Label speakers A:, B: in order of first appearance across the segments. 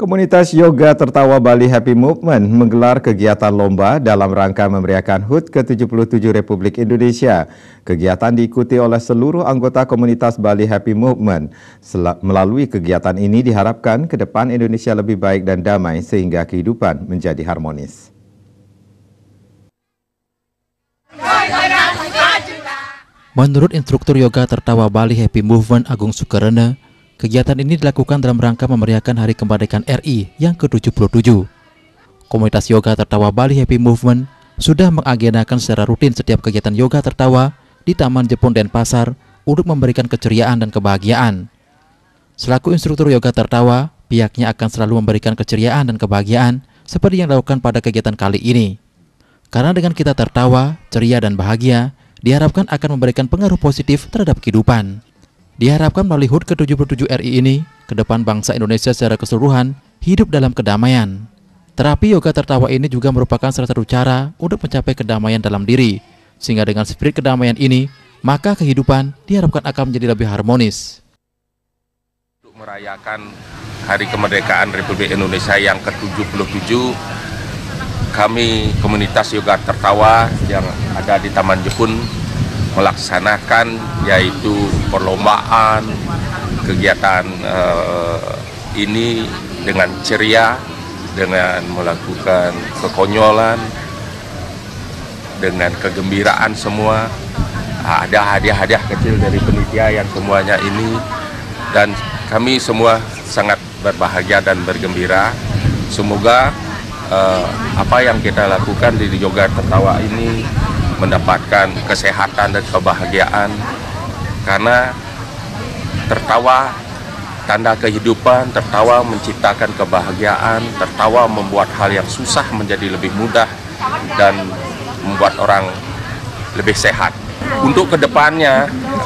A: Komunitas Yoga Tertawa Bali Happy Movement menggelar kegiatan lomba dalam rangka memeriahkan HUT ke-77 Republik Indonesia. Kegiatan diikuti oleh seluruh anggota komunitas Bali Happy Movement. Melalui kegiatan ini diharapkan ke depan Indonesia lebih baik dan damai sehingga kehidupan menjadi harmonis.
B: Menurut instruktur Yoga Tertawa Bali Happy Movement Agung Sukarana, kegiatan ini dilakukan dalam rangka memeriahkan Hari Kemerdekaan RI yang ke-77. Komunitas Yoga Tertawa Bali Happy Movement sudah mengagendakan secara rutin setiap kegiatan yoga tertawa di Taman Jepun Denpasar untuk memberikan keceriaan dan kebahagiaan. Selaku instruktur yoga tertawa, pihaknya akan selalu memberikan keceriaan dan kebahagiaan seperti yang dilakukan pada kegiatan kali ini. Karena dengan kita tertawa, ceria dan bahagia, diharapkan akan memberikan pengaruh positif terhadap kehidupan. Diharapkan melalui HUT ke-77 RI ini, ke depan bangsa Indonesia secara keseluruhan hidup dalam kedamaian. Terapi yoga tertawa ini juga merupakan salah satu cara untuk mencapai kedamaian dalam diri, sehingga dengan spirit kedamaian ini, maka kehidupan diharapkan akan menjadi lebih harmonis.
C: Untuk merayakan Hari Kemerdekaan Republik Indonesia yang ke-77, kami komunitas yoga tertawa yang ada di Taman Jepun melaksanakan yaitu perlombaan kegiatan ini dengan ceria, dengan melakukan kekonyolan, dengan kegembiraan semua. Ada hadiah-hadiah kecil dari penitia yang semuanya ini, dan kami semua sangat berbahagia dan bergembira. Semoga apa yang kita lakukan di yoga tertawa ini mendapatkan kesehatan dan kebahagiaan, karena tertawa tanda kehidupan, tertawa menciptakan kebahagiaan, tertawa membuat hal yang susah menjadi lebih mudah dan membuat orang lebih sehat. Untuk kedepannya,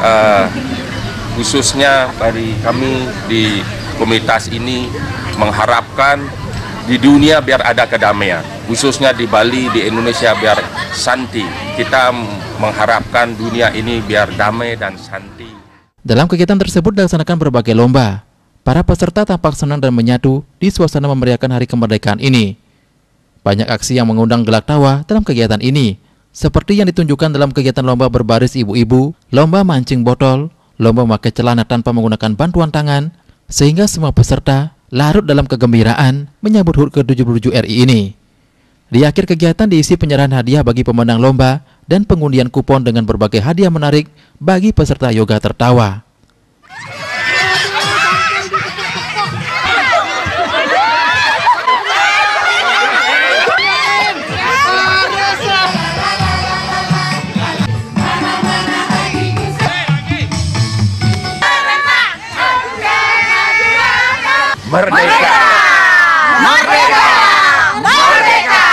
C: khususnya dari kami di komunitas ini mengharapkan di dunia biar ada kedamaian, khususnya di Bali, di Indonesia biar santi. Kita mengharapkan dunia ini biar damai dan santi.
B: Dalam kegiatan tersebut dilaksanakan berbagai lomba. Para peserta tampak senang dan menyatu di suasana memeriahkan Hari Kemerdekaan ini. Banyak aksi yang mengundang gelak tawa dalam kegiatan ini, seperti yang ditunjukkan dalam kegiatan lomba berbaris ibu-ibu, lomba mancing botol, lomba memakai celana tanpa menggunakan bantuan tangan, sehingga semua peserta larut dalam kegembiraan menyambut HUT ke-77 RI ini. Di akhir kegiatan diisi penyerahan hadiah bagi pemenang lomba dan pengundian kupon dengan berbagai hadiah menarik bagi peserta yoga tertawa.
C: Merdeka!
D: Merdeka! Merdeka!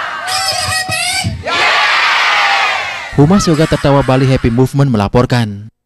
B: Humas Yoga Tertawa Bali Happy Movement melaporkan.